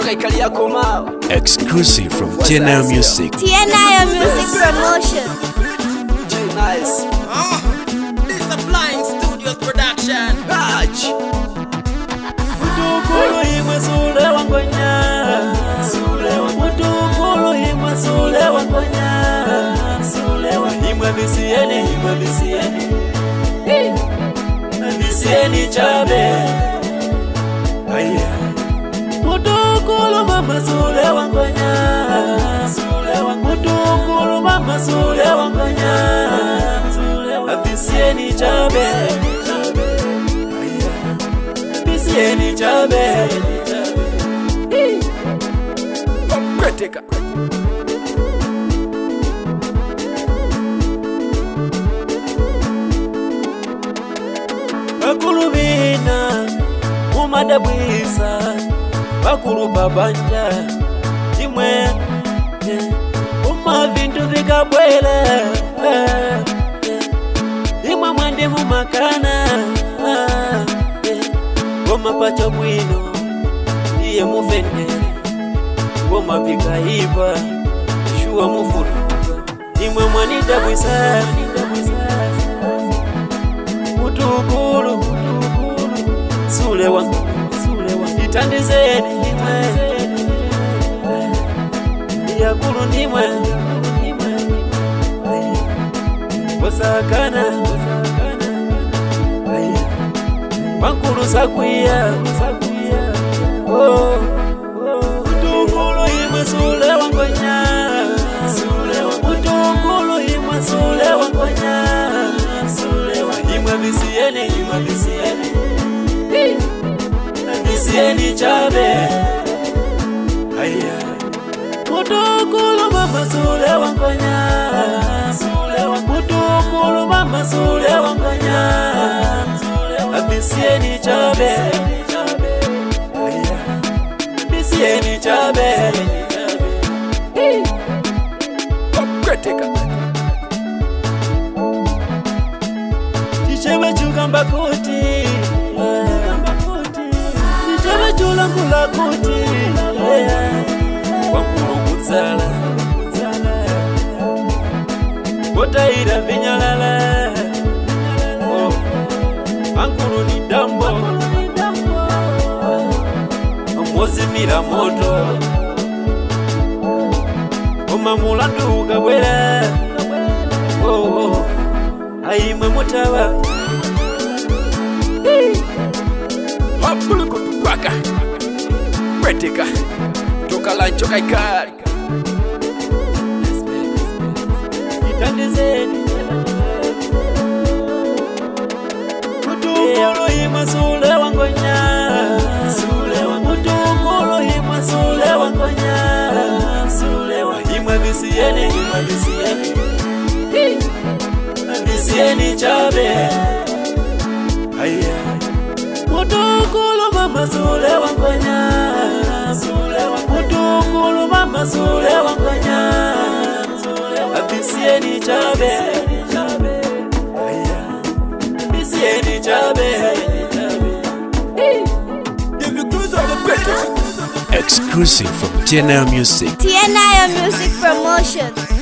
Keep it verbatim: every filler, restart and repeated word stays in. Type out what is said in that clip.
Exclusive from T N I Music. T N I Music Promotion. Nice. Oh, this is a Flying Studios production. Raj. Mutukulu imwe sule wangonya. Sule mutukulu imwe sule wangonya. Sule imwe bisieni imwe bisieni. Bisieni chabe. Aya. Mutukulu mama sule wangonya. Sule mutukulu mama sule wangonya. Sule bisieni chabe. Bisieni chabe. Kritika. Bakulu bina umadabwisa bakulu babanja imwe uma bintu vikabwele imwe mwende mumakana goma pacha bwino iye mufendere goma vikaiva shuwa mufuru imwe mwanidabwisa mutukulu sule wangu itandizeni imwe yakulu ndimwe wasakana wankulu sakwiya mutukulu imwe sule wangonya mutukulu imwe sule wangonya imwe bisieni imwe bisieni bisieni chabe aya mutukulu mama sule wangonya mutukulu mama sule wangonya bisieni chabe aya bisieni chabe Kritika. Tichebe chugamba kuti Tichebe chulangula kuti Wakulu kutsala Kotaira vinyalala Wankulu ni dambo Mozimira moto Oma mulandu ukabwela Aimwe mutawa Mapulu kutupaka. Kritika. Toka lancho kaikari. itandizeni mutukulu imwe sule wangonya mutukulu imwe sule wangonya imwe bisieni imwe bisieni bisieni chabe aya mutukulu mama sule wangonya mutukulu mama sule wangonya bisieni chabe aya bisieni chabe Exclusive from T N I Music. T N I Music Promotion.